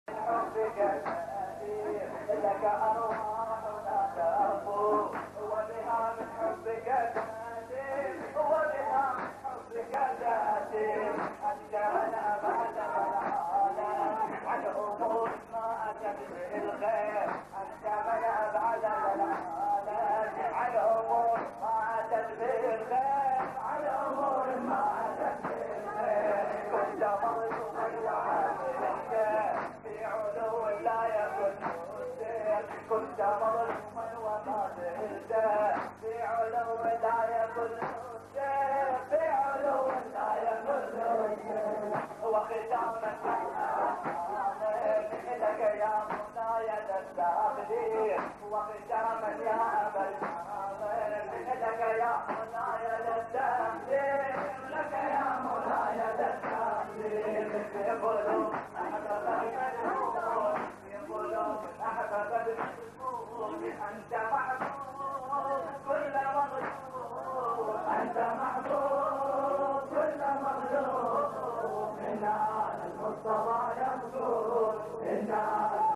حبك الأثير لك أرواح لا تفور وبها من حبك الأثير وبها من حبك الأثير أنجانا بعد العالم عن أمور ما أتت بالخير أنجانا بعد العالم عن أمور ما أتت بالخير عن أمور ما أتت بالخير كنت مظلوما وعاملك في علو لا يكن مسير كنت مظلوما وما زلت في علو لا يكن مسير في علو لا يكن مسير وختاما لك يا منايا التقدير وختاما يا ابا الحاضر لك يا منايا التقدير لك يا منايا التقدير يقولون أحبب المسلمون أنت محبوب كل مظلوم أنت محبوب كل مظلوم إن المصطفى يقول إن